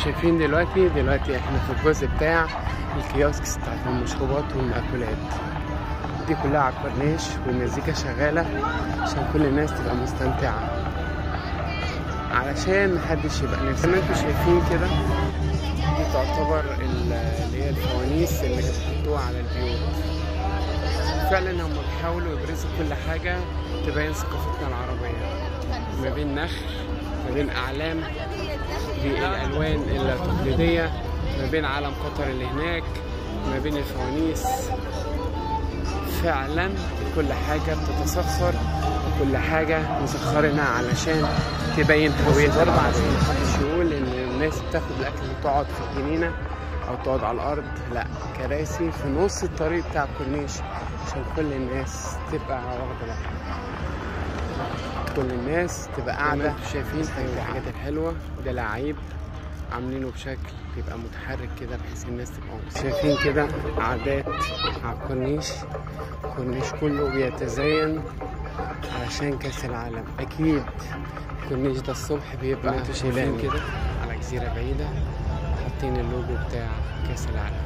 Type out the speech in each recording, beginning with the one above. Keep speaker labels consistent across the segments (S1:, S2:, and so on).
S1: شايفين دلوقتي احنا في الجزء بتاع الكيوسكس بتاعت المشروبات والمأكولات دي كلها على الكورنيش، والمزيكا شغالة عشان كل الناس تبقى مستمتعة، علشان محدش يبقى نفسه. زي ما انتوا شايفين كده دي تعتبر اللي هي الفوانيس اللي بيحطوها على البيوت. فعلا هم بيحاولوا يبرزوا كل حاجة تبين ثقافتنا العربية، ما بين نخل، ما بين أعلام بالألوان التقليدية، ما بين علم قطر اللي هناك، ما بين الفوانيس. فعلا كل حاجة بتتسخر وكل حاجة مسخرينها علشان تبين هويتها، عشان محدش يقول إن الناس بتاخد الأكل وتقعد في الجنينة أو تقعد على الأرض. لأ، كراسي في نص الطريق بتاع الكورنيش عشان كل الناس تبقى واخدة، كل الناس تبقى قاعدة. شايفين الحاجات الحلوة، ده لعيب عاملينه بشكل يبقى متحرك كده بحيث الناس تبقى شايفين كده عادات على الكورنيش. الكورنيش كله بيتزين علشان كأس العالم. أكيد الكورنيش ده الصبح بيبقى انتوا شايفين كده على جزيرة بعيدة حاطين اللوجو بتاع كأس العالم.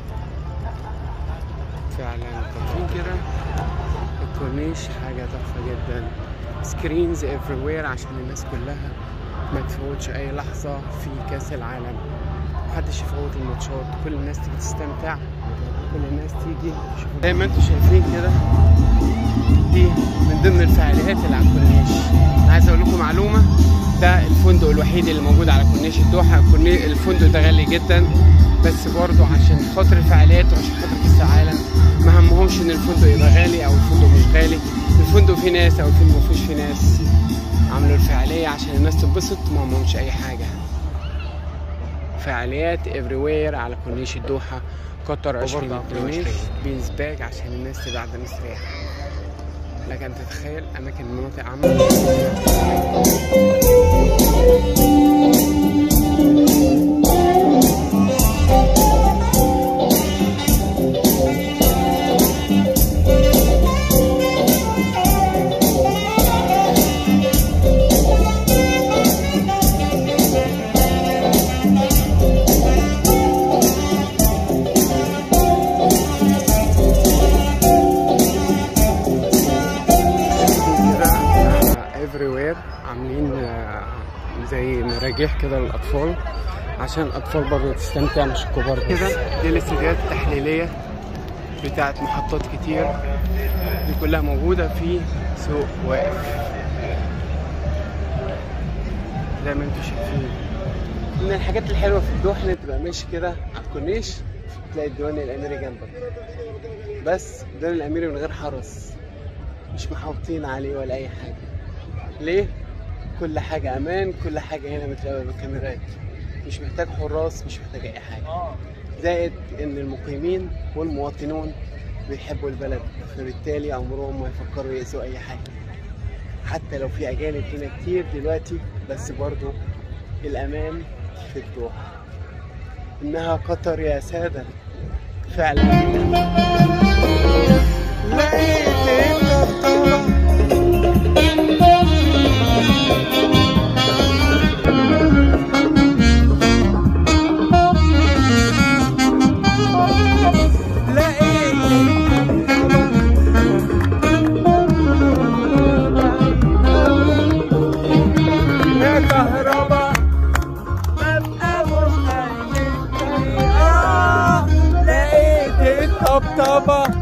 S1: فعلا شايفين كده الكورنيش حاجة تحفة جدا. سكرينز everywhere عشان الناس كلها ما تفوتش اي لحظة في كأس العالم، محدش يفوت الماتشات، كل الناس تيجي تستمتع، كل الناس تيجي تشوف. زي ما انتوا شايفين كده دي من ضمن الفعاليات اللي على الكورنيش. انا عايز اقول لكم معلومة، ده الفندق الوحيد اللي موجود على كورنيش الدوحة. الفندق ده غالي جدا، بس برضه عشان خاطر الفعاليات وعشان خاطر كأس العالم ما همهمش ان الفندق يبقى غالي او الفندق مش غالي. الفندق فيه ناس او الفندق مفيش فيه ناس، عملوا الفعالية عشان الناس تتبسط، ما همهمش اي حاجة. فعاليات everywhere على كورنيش الدوحة قطر 2022 بينز باك عشان الناس تبقى قاعدة مستريحة. لكن تتخيل اماكن مناطق عامة عاملين زي مراجيح كده للأطفال عشان الأطفال برضه تستمتع مش الكبار بس. كده دي الاستديوهات التحليلية بتاعت محطات كتير، دي كلها موجودة في سوق واقف زي ما انتوا شايفين. من الحاجات الحلوة في الدوحة ان تبقى ماشي كده على الكورنيش تلاقي الديوان الأميري جنبك، بس الديوان الأميري من غير حرس، مش محاوطين عليه ولا أي حاجة. ليه؟ كل حاجة أمان، كل حاجة هنا متراقبة بالكاميرات، مش محتاج حراس، مش محتاج أي حاجة. زائد إن المقيمين والمواطنون بيحبوا البلد، فبالتالي عمرهم ما يفكروا يأذوا أي حاجة، حتى لو في أجانب هنا كتير دلوقتي، بس برضو الأمان في الدوحة. إنها قطر يا سادة فعلا.
S2: طبطبة